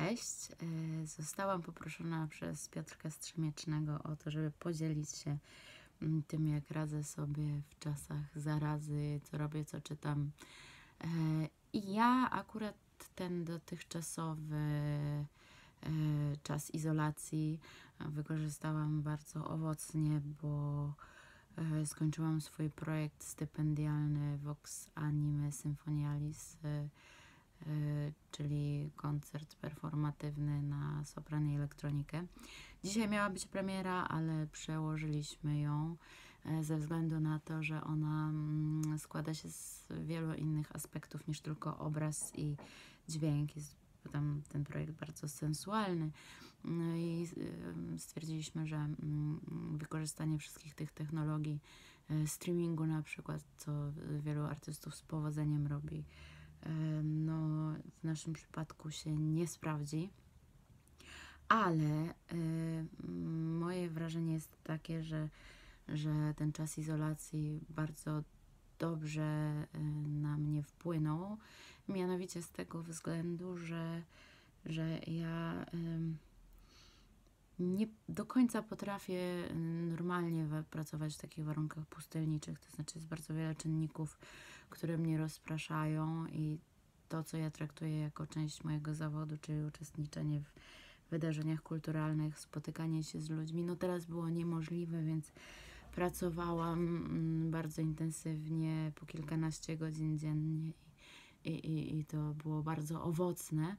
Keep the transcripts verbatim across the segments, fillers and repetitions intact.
Cześć. E, Zostałam poproszona przez Piotrka Strzemiecznego o to, żeby podzielić się mm, tym, jak radzę sobie w czasach zarazy, co robię, co czytam. E, I ja akurat ten dotychczasowy e, czas izolacji wykorzystałam bardzo owocnie, bo e, skończyłam swój projekt stypendialny Vox Anime Symphonialis, e, y, czyli koncert performatywny na sopran i elektronikę. Dzisiaj miała być premiera, ale przełożyliśmy ją e, ze względu na to, że ona mm, składa się z wielu innych aspektów niż tylko obraz i dźwięk. Jest tam ten projekt bardzo sensualny. No i y, stwierdziliśmy, że mm, wykorzystanie wszystkich tych technologii e, streamingu na przykład, co wielu artystów z powodzeniem robi, no w naszym przypadku się nie sprawdzi, ale y, moje wrażenie jest takie, że, że ten czas izolacji bardzo dobrze y, na mnie wpłynął, mianowicie z tego względu, że, że ja y, nie do końca potrafię normalnie pracować w takich warunkach pustelniczych, to znaczy jest bardzo wiele czynników, które mnie rozpraszają i to, co ja traktuję jako część mojego zawodu, czyli uczestniczenie w wydarzeniach kulturalnych, spotykanie się z ludźmi, no teraz było niemożliwe, więc pracowałam bardzo intensywnie, po kilkanaście godzin dziennie i, i, i to było bardzo owocne.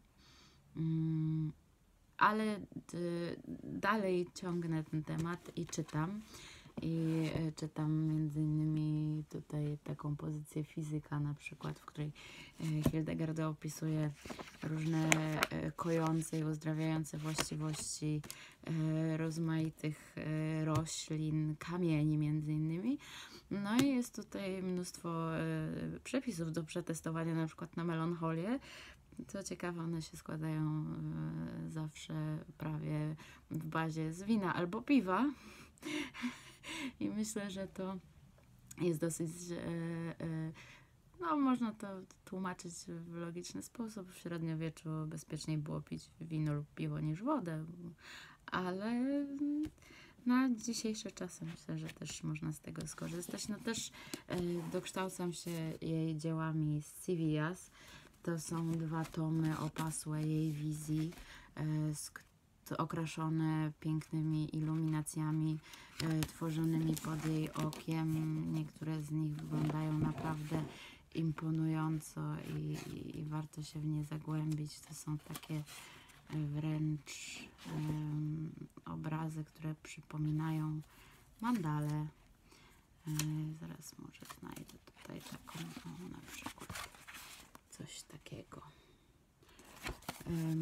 Ale y, dalej ciągnę ten temat i czytam. I y, czytam między innymi tutaj taką pozycję fizyka na przykład, w której y, Hildegard opisuje różne y, kojące i uzdrawiające właściwości y, rozmaitych y, roślin, kamieni między innymi. No i jest tutaj mnóstwo y, przepisów do przetestowania, na przykład na melancholię. Co ciekawe, one się składają y, zawsze prawie w bazie z wina albo piwa. I myślę, że to jest dosyć, y, y, no można to tłumaczyć w logiczny sposób. W średniowieczu bezpieczniej było pić wino lub piwo niż wodę, ale na dzisiejsze czasy myślę, że też można z tego skorzystać. No też y, dokształcam się jej dziełami z Civias. To są dwa tomy opasłe jej wizji, e, okraszone pięknymi iluminacjami e, tworzonymi pod jej okiem. Niektóre z nich wyglądają naprawdę imponująco i, i, i warto się w nie zagłębić. To są takie wręcz um, obrazy, które przypominają mandale. E, zaraz może znajdę tutaj taką, o, na przykład. Coś takiego. Um,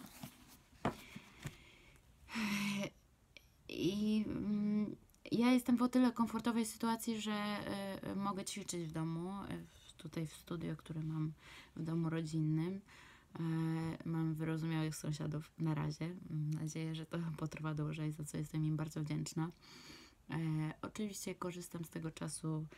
I um, ja jestem w o tyle komfortowej sytuacji, że y, mogę ćwiczyć w domu, y, tutaj w studio, które mam w domu rodzinnym. Y, mam wyrozumiałych sąsiadów na razie. Mam nadzieję, że to potrwa dłużej, za co jestem im bardzo wdzięczna. Y, oczywiście korzystam z tego czasu,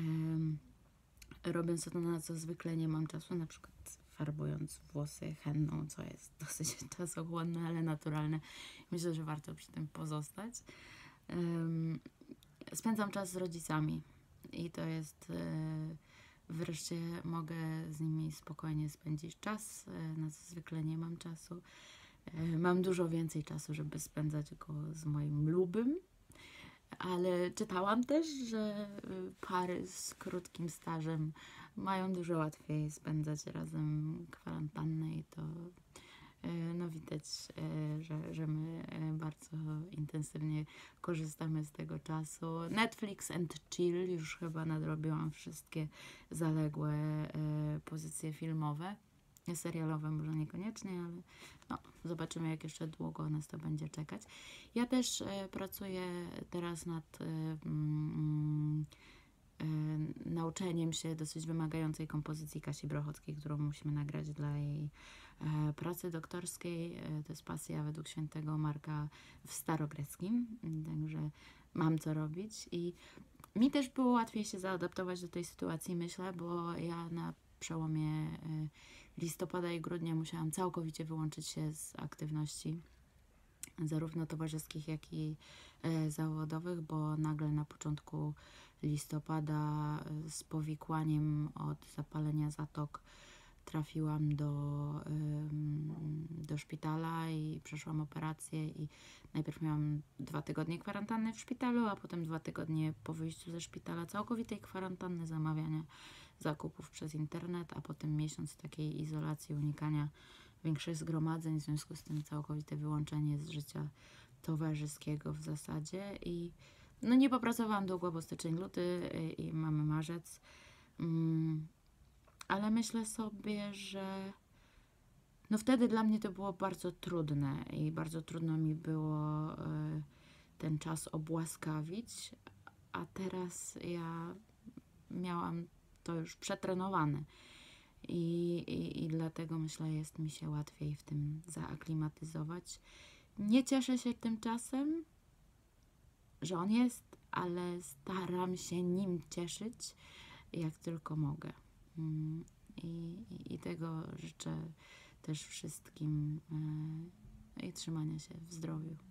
y, robiąc to, na co zwykle nie mam czasu, na przykład farbując włosy henną, co jest dosyć czasochłonne, ale naturalne. Myślę, że warto przy tym pozostać. Um, spędzam czas z rodzicami i to jest, yy, wreszcie mogę z nimi spokojnie spędzić czas, yy, na co zwykle nie mam czasu. Yy, mam dużo więcej czasu, żeby spędzać go z moim lubym. Ale czytałam też, że pary z krótkim stażem mają dużo łatwiej spędzać razem kwarantannę i to no widać, że, że my bardzo intensywnie korzystamy z tego czasu. Netflix and chill, już chyba nadrobiłam wszystkie zaległe pozycje filmowe. Serialowe może niekoniecznie, ale no, zobaczymy, jak jeszcze długo nas to będzie czekać. Ja też e, pracuję teraz nad e, mm, e, nauczeniem się dosyć wymagającej kompozycji Kasi Brochockiej, którą musimy nagrać dla jej e, pracy doktorskiej. E, to jest pasja według świętego Marka w starogreckim, także mam co robić i mi też było łatwiej się zaadaptować do tej sytuacji, myślę, bo ja na przełomie e, listopada i grudnia musiałam całkowicie wyłączyć się z aktywności, zarówno towarzyskich, jak i e, zawodowych, bo nagle na początku listopada e, z powikłaniem od zapalenia zatok trafiłam do, ym, do szpitala i przeszłam operację i najpierw miałam dwa tygodnie kwarantanny w szpitalu, a potem dwa tygodnie po wyjściu ze szpitala całkowitej kwarantanny, zamawiania zakupów przez internet, a potem miesiąc takiej izolacji, unikania większych zgromadzeń, w związku z tym całkowite wyłączenie z życia towarzyskiego w zasadzie i no nie popracowałam długo, bo styczeń, luty i, i mamy marzec. Mm. Ale myślę sobie, że no wtedy dla mnie to było bardzo trudne i bardzo trudno mi było y, ten czas obłaskawić, a teraz ja miałam to już przetrenowane i, i, i dlatego myślę, jest mi się łatwiej w tym zaaklimatyzować. Nie cieszę się tym czasem, że on jest, ale staram się nim cieszyć, jak tylko mogę. I, i, I tego życzę też wszystkim, yy, i trzymania się w zdrowiu.